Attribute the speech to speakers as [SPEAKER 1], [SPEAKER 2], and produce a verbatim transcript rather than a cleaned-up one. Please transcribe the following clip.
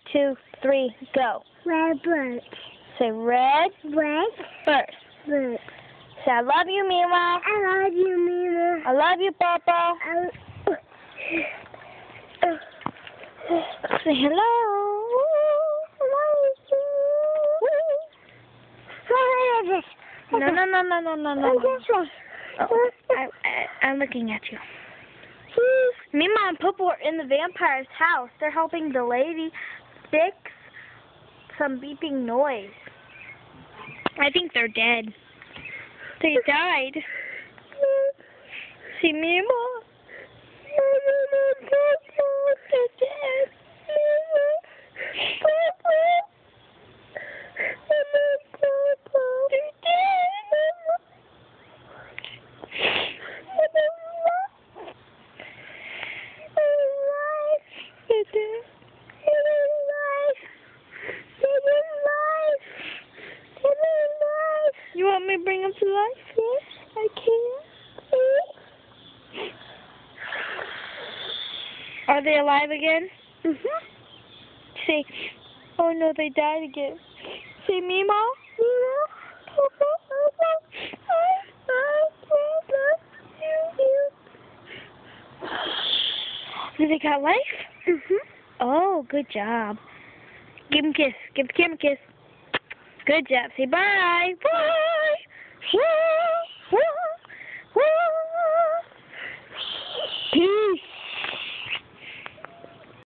[SPEAKER 1] two, three, go.
[SPEAKER 2] Red bird.
[SPEAKER 1] Say red.
[SPEAKER 2] Red
[SPEAKER 1] Bird.
[SPEAKER 2] bird.
[SPEAKER 1] Say I love you, Mima.
[SPEAKER 2] I love you, Mima.
[SPEAKER 1] I love you, Papa.
[SPEAKER 2] I...
[SPEAKER 1] Say hello. No, no, no, no, no, no, no. Oh, I, I, I'm looking at you. Mima and Popo are in the vampire's house. They're helping the lady fix some beeping noise. I think they're dead. They died. See, Mima? They're dead. You want me to bring them to life? Yes, I can. Are they alive again?
[SPEAKER 2] Mm-hmm.
[SPEAKER 1] Say, oh no, they died again. Say, Mima? Mima? Papa? Papa? Do they got life?
[SPEAKER 2] Mm-hmm.
[SPEAKER 1] Oh, good job. Give him a kiss. Give the camera a kiss. Good job. Say bye. Bye. Peace.